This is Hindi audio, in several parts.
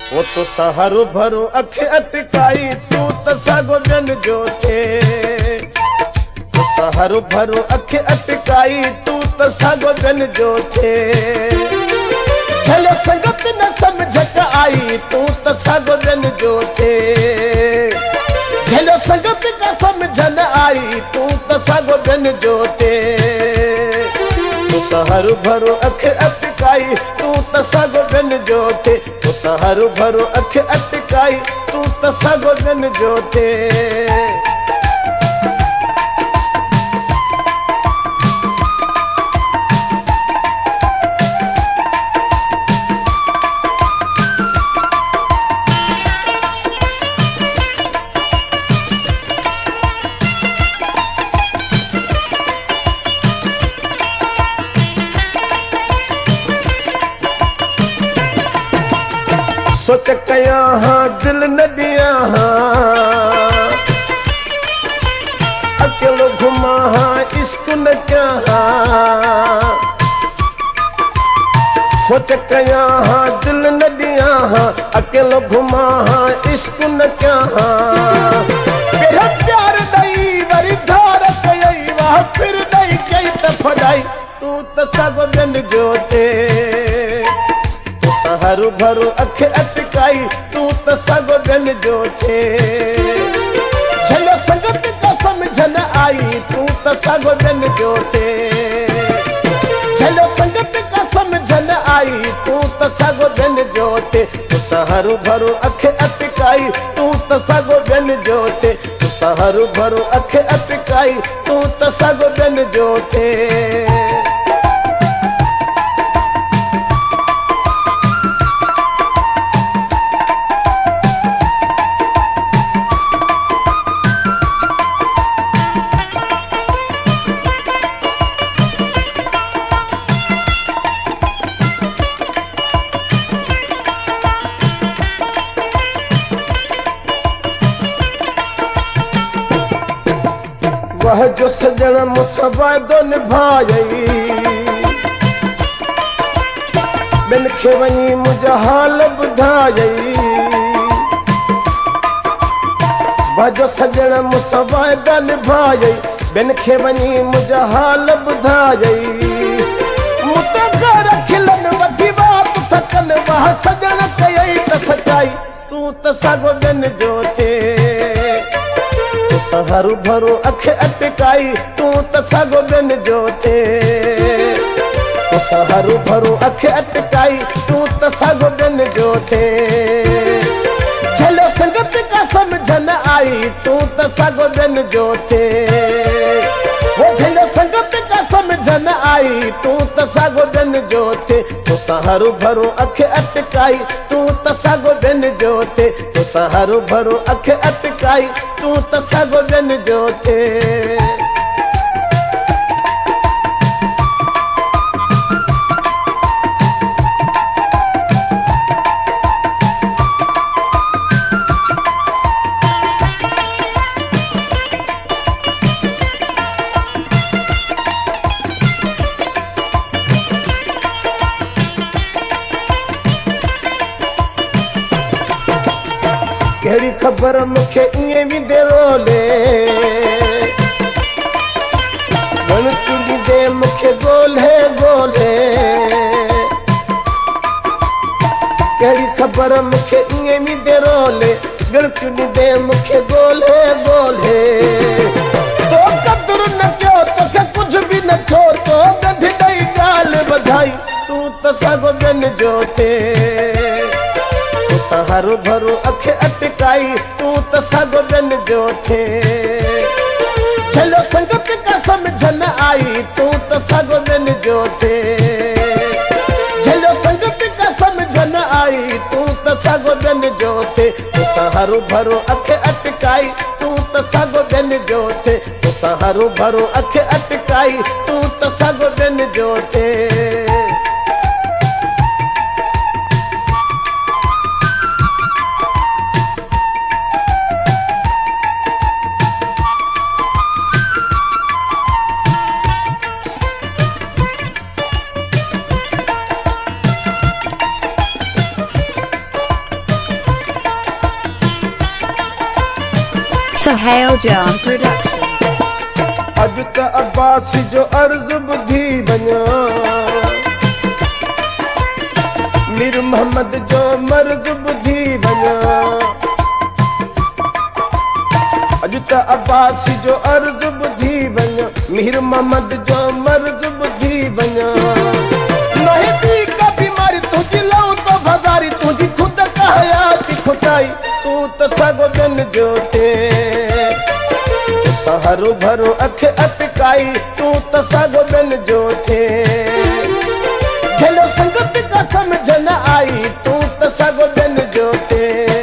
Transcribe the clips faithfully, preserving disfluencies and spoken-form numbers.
वो तो सहारो भरो अख अटकाई तू तो सागो जन जोते। तो सहारो भरो अख अटकाई तू तो सागो जन जोते। चलो संगत न समझ आई तू तो सागो जन जोते। चलो संगत का समझ न आई तू तो सागो जन जोते। तो सहारो भरो अख अटकाई तू तो सागो जन जोते। तो सहारो भरो अख अटकाई तू तो सागो जन जोते। सोच कया हाँ दिल न दिया हाँ, अकेलो घुमा हाँ इश्क न क्या हाँ। सोच कया हाँ दिल न दिया हाँ, अकेलो घुमा हाँ इश्क न क्या हाँ। मेरा प्यार दई वरी धार कई वाह फिर दई कई तफड़ाई तू तो सागो जन जोते। सहारो भरो अख अटकाई तू तो सागो जन जोते। चलो संगत का समझ न आई तू तो सागो जन जोते। चलो संगत का समझ न आई तू तो सागो जन जोते। तो सहारो भरो अख अटकाई तू तो सागो जन जोते। तो सहारो भरो अख अटकाई तू तो सागो जन जोते। वह जो सजन मुसवादो निभाई बिन खे वही मुझे हाल बुधाई। वह जो सजन मुसवादो निभाई बिन खे वही मुझे हाल बुधाई। मुतगर खिलन वधी बात थकन वह सजन कई त सचाई तू तो सागो जन जोते। सहारो भरो अख अटकाई तू तो सागो जन जोते। तो सहारो भरो अख अटकाई तू तो सागो जन जोते। चलो संगत का समझ न आई तू तो सागो जन जोते। वो चलो संगत का समझ न आई तू तो सागो जन जोते। तो सहारो भरो अख अटकाई तू तो सागो जन जोते। तो सहारो भरो अख अटकाई तू तो सागो जन जोते। केड़ी खबर मुखे इए भी दे रोले मन तुझी दे मुखे गोले गोले। केड़ी खबर मुखे इए भी दे रोले गल तुझी दे मुखे गोले गोले। तो कदर न क्यों तो के कुछ भी न छो तो गधी दई गाल बधाई तू तो सागो जन जोते। सहारो भरो अख अटकाई तू तो सागो जन जोते। चलो संगत का समझ न आई तू तो सागो जन जोते। चलो संगत का समझ न आई तू तो सागो जन जोते। तो सहारो भरो अख अटकाई तू तो सागो जन जोते। तो सहारो भरो अख अटकाई तू तो सागो जन जोते। Sohail John Production. अज त अब्बास जो अर्ज बुधी बनो मीर मोहम्मद जो मर्ज बुधी बनो अज त अब्बास जो अर्ज बुधी बनो मीर मोहम्मद जो मर्ज बुधी बनो नहीं थी का बीमारी तुझी लाऊं तो बाजारी तुझी खुद का हयात खुटाई तू तो सगो दिन जोते हरो भरो अख अटकाई तू तो सगो दिन जोते झलो संगत का समझ न आई तू तो सगो दिन जोते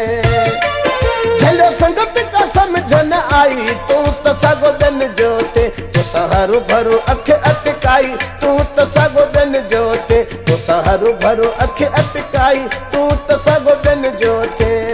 झलो संगत का समझ न आई तू तो सगो दिन जोते तो सहारो भरो अख अटकाई तू तो सगो दिन जोते तो सहारो भरो अख अटकाई तू तो सगो दिन जोते।